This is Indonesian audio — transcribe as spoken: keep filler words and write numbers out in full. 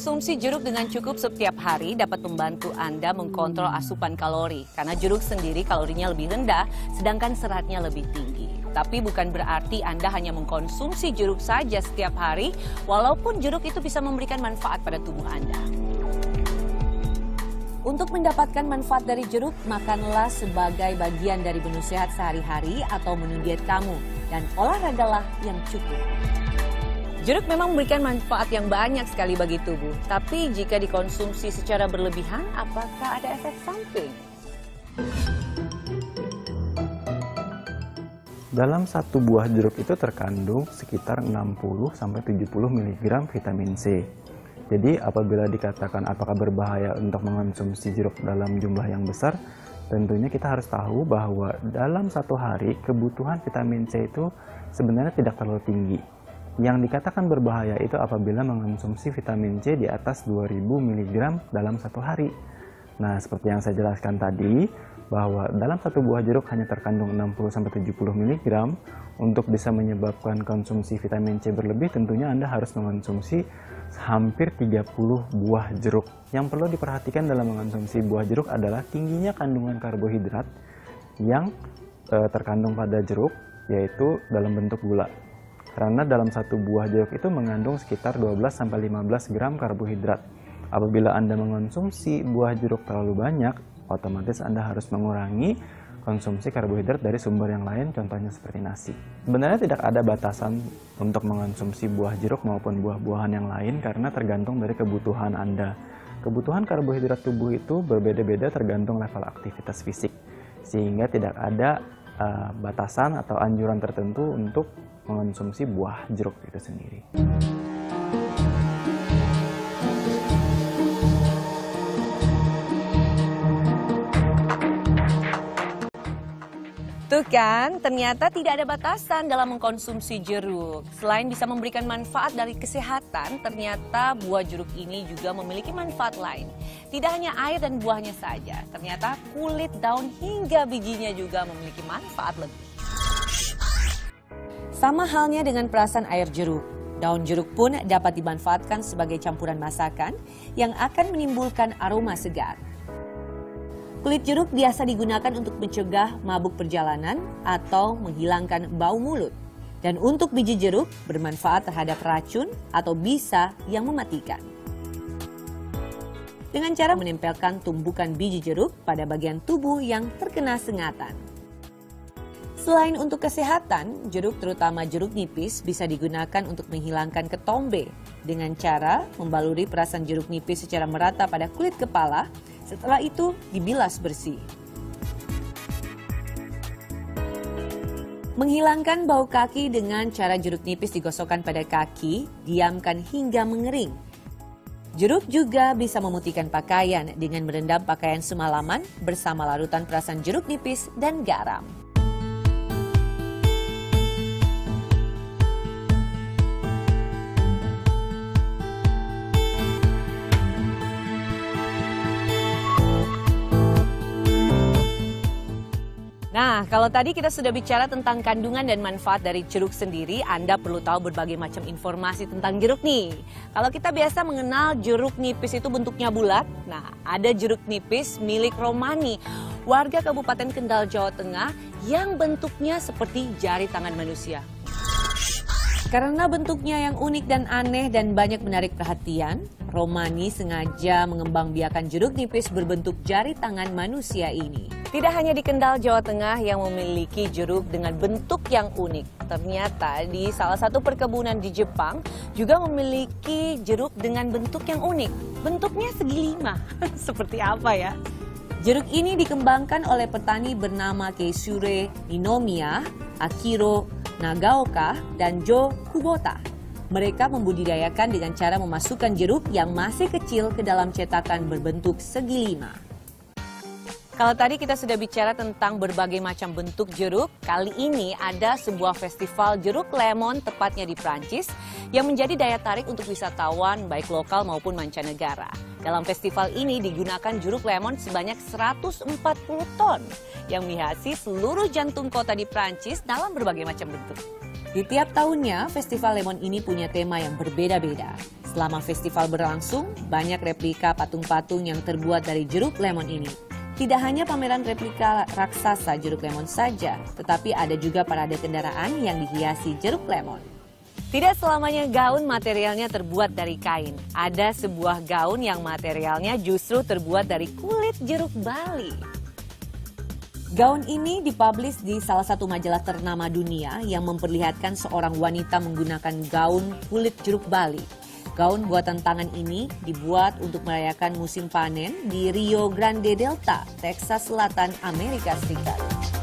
Mengkonsumsi jeruk dengan cukup setiap hari dapat membantu Anda mengkontrol asupan kalori. Karena jeruk sendiri kalorinya lebih rendah, sedangkan seratnya lebih tinggi. Tapi bukan berarti Anda hanya mengkonsumsi jeruk saja setiap hari, walaupun jeruk itu bisa memberikan manfaat pada tubuh Anda. Untuk mendapatkan manfaat dari jeruk, makanlah sebagai bagian dari menu sehat sehari-hari atau menu diet kamu. Dan olahragalah yang cukup. Jeruk memang memberikan manfaat yang banyak sekali bagi tubuh. Tapi jika dikonsumsi secara berlebihan, apakah ada efek samping? Dalam satu buah jeruk itu terkandung sekitar enam puluh sampai tujuh puluh miligram vitamin C. Jadi apabila dikatakan apakah berbahaya untuk mengonsumsi jeruk dalam jumlah yang besar, tentunya kita harus tahu bahwa dalam satu hari kebutuhan vitamin C itu sebenarnya tidak terlalu tinggi. Yang dikatakan berbahaya itu apabila mengonsumsi vitamin C di atas dua ribu miligram dalam satu hari. Nah, seperti yang saya jelaskan tadi, bahwa dalam satu buah jeruk hanya terkandung enam puluh sampai tujuh puluh miligram. Untuk bisa menyebabkan konsumsi vitamin C berlebih, tentunya Anda harus mengonsumsi hampir tiga puluh buah jeruk. Yang perlu diperhatikan dalam mengonsumsi buah jeruk adalah tingginya kandungan karbohidrat yang e, terkandung pada jeruk, yaitu dalam bentuk gula. Karena dalam satu buah jeruk itu mengandung sekitar dua belas sampai lima belas gram karbohidrat. Apabila Anda mengonsumsi buah jeruk terlalu banyak, otomatis Anda harus mengurangi konsumsi karbohidrat dari sumber yang lain, contohnya seperti nasi. Sebenarnya tidak ada batasan untuk mengonsumsi buah jeruk maupun buah-buahan yang lain karena tergantung dari kebutuhan Anda. Kebutuhan karbohidrat tubuh itu berbeda-beda tergantung level aktivitas fisik, sehingga tidak ada uh, batasan atau anjuran tertentu untuk mengonsumsi buah jeruk itu sendiri. Tuh kan, ternyata tidak ada batasan dalam mengkonsumsi jeruk. Selain bisa memberikan manfaat dari kesehatan, ternyata buah jeruk ini juga memiliki manfaat lain. Tidak hanya air dan buahnya saja, ternyata kulit, daun hingga bijinya juga memiliki manfaat lebih. Sama halnya dengan perasan air jeruk. Daun jeruk pun dapat dimanfaatkan sebagai campuran masakan yang akan menimbulkan aroma segar. Kulit jeruk biasa digunakan untuk mencegah mabuk perjalanan atau menghilangkan bau mulut. Dan untuk biji jeruk bermanfaat terhadap racun atau bisa yang mematikan. Dengan cara menempelkan tumbukan biji jeruk pada bagian tubuh yang terkena sengatan. Selain untuk kesehatan, jeruk terutama jeruk nipis bisa digunakan untuk menghilangkan ketombe dengan cara membaluri perasan jeruk nipis secara merata pada kulit kepala, setelah itu dibilas bersih. Menghilangkan bau kaki dengan cara jeruk nipis digosokkan pada kaki, diamkan hingga mengering. Jeruk juga bisa memutihkan pakaian dengan merendam pakaian semalaman bersama larutan perasan jeruk nipis dan garam. Nah, kalau tadi kita sudah bicara tentang kandungan dan manfaat dari jeruk sendiri, Anda perlu tahu berbagai macam informasi tentang jeruk nih. Kalau kita biasa mengenal jeruk nipis itu bentuknya bulat, nah ada jeruk nipis milik Romani, warga Kabupaten Kendal, Jawa Tengah, yang bentuknya seperti jari tangan manusia. Karena bentuknya yang unik dan aneh dan banyak menarik perhatian, Romani sengaja mengembangbiakan jeruk nipis berbentuk jari tangan manusia ini. Tidak hanya di Kendal, Jawa Tengah yang memiliki jeruk dengan bentuk yang unik. Ternyata di salah satu perkebunan di Jepang juga memiliki jeruk dengan bentuk yang unik. Bentuknya segi lima. Seperti apa ya? Jeruk ini dikembangkan oleh petani bernama Keisure Ninomiya, Akiro Nagaoka, dan Jo Kubota. Mereka membudidayakan dengan cara memasukkan jeruk yang masih kecil ke dalam cetakan berbentuk segi lima. Kalau tadi kita sudah bicara tentang berbagai macam bentuk jeruk, kali ini ada sebuah festival jeruk lemon tepatnya di Prancis yang menjadi daya tarik untuk wisatawan baik lokal maupun mancanegara. Dalam festival ini digunakan jeruk lemon sebanyak seratus empat puluh ton yang menghiasi seluruh jantung kota di Prancis dalam berbagai macam bentuk. Di tiap tahunnya, festival lemon ini punya tema yang berbeda-beda. Selama festival berlangsung, banyak replika patung-patung yang terbuat dari jeruk lemon ini. Tidak hanya pameran replika raksasa jeruk lemon saja, tetapi ada juga parade kendaraan yang dihiasi jeruk lemon. Tidak selamanya gaun materialnya terbuat dari kain. Ada sebuah gaun yang materialnya justru terbuat dari kulit jeruk Bali. Gaun ini dipublish di salah satu majalah ternama dunia yang memperlihatkan seorang wanita menggunakan gaun kulit jeruk Bali. Gaun buatan tangan ini dibuat untuk merayakan musim panen di Rio Grande Delta, Texas Selatan, Amerika Serikat.